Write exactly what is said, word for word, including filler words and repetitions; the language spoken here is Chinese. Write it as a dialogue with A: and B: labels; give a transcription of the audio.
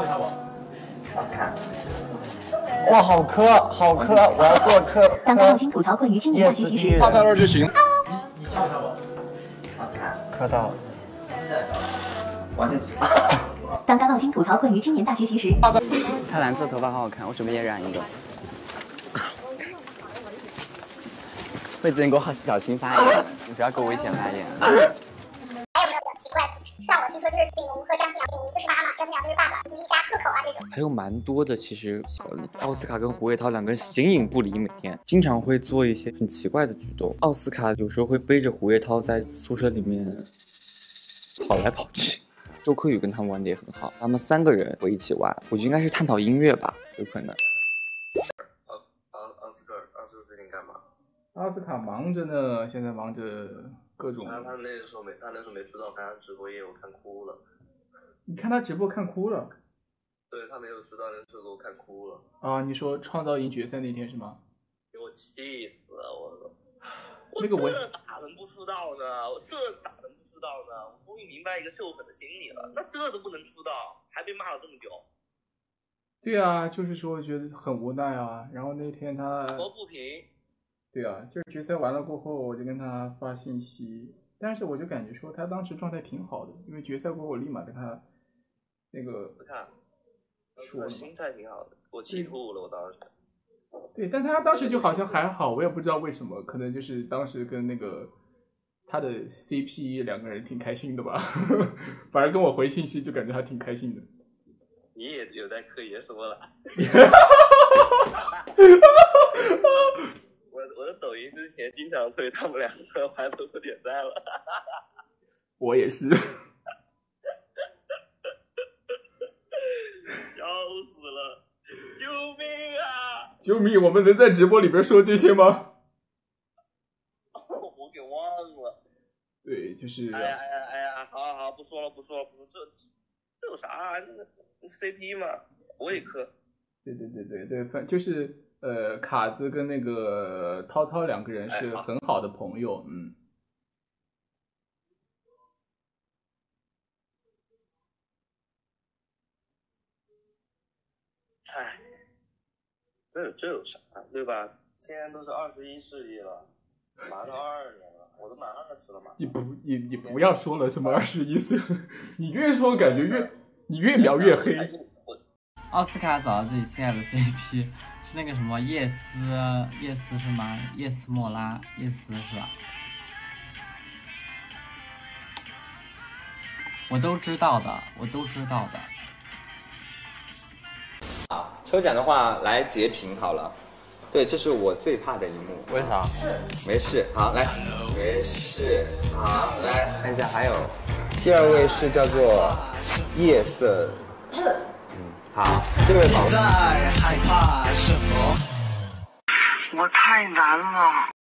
A: 哇，好磕，好磕！我要做客。
B: 当该放心吐槽困于青年大学习时，
C: 发在那儿就行。
A: 磕到了，
D: 完全起。
B: 当该放心吐槽困于青年大学习时，
E: 他蓝色头发好好看，我准备也染一个。惠子，你给我小心发言，你不要给我危险发言。
F: 还有没有比较奇怪？像我听说就是景龙和张思阳，景龙就是妈妈，张思阳就是爸爸，就是一家四口啊这种。
E: 还有蛮多的，其实奥斯卡跟胡卫涛两个人形影不离，每天经常会做一些很奇怪的举动。奥斯卡有时候会背着胡卫涛在宿舍里面跑来跑去。周柯宇跟他们玩的也很好，他们三个人会一起玩，我觉得应该是探讨音乐吧，有可能。
D: 奥奥奥斯卡，奥斯卡最近干嘛？
C: 奥斯卡忙着呢，现在忙着各种。
D: 他他那时候没，他那时候没出道，看他直播夜我看哭了。
C: 你看他直播看哭了？
D: 对他没有出道那时候我看哭了。
C: 啊，你说创造营决赛那天是吗？
D: 给我气死了，我
C: 那个我
D: 这咋能不出道呢？我这咋能不出道呢？我终于明白一个秀粉的心理了，那这都不能出道，还被骂了这么久。
C: 对啊，就是说觉得很无奈啊。然后那天他
D: 打抱不平。
C: 对啊，就是决赛完了过后，我就跟他发信息，但是我就感觉说他当时状态挺好的，因为决赛过后我立马跟他那个
D: 看，
C: 说
D: 心态挺好的，我气吐了，我当时。
C: 对，但他当时就好像还好，我也不知道为什么，可能就是当时跟那个他的 C P 两个人挺开心的吧，反而跟我回信息就感觉还挺开心的。
D: 你也有在刻意说了。我我的抖音之前经常推他们两个玩脱口点赞了。
C: 我也是。
D: 笑死了！救命啊！
C: 救命！我们能在直播里边说这些吗？
D: 我给忘了。
C: 对，就是。
D: 哎呀哎呀哎呀！好好好，不说了不说了不说，这这有啥、啊、？C P 嘛，我也磕。
C: 对对对对对，反就是呃，卡子跟那个涛涛两个人是很好的朋友，嗯。
D: 唉，这这有啥，对吧？现在都是二十一世纪了，马上二二年了，我都满二十了嘛。
C: 你不，你你不要说了，什么二十一岁，你越说感觉越你越描越黑。
E: 奥斯卡找到自己心爱的 C P 是那个什么叶斯，叶斯是吗？叶斯莫拉，叶斯是吧？我都知道的，我都知道的。
G: 啊，抽奖的话来截屏好了。对，这是我最怕的一幕。
E: 为啥？
G: 没事，好来，没事，好来看一下，还有第二位是叫做夜色。嗯，好，这位宝贝。在害怕什么？我太难了。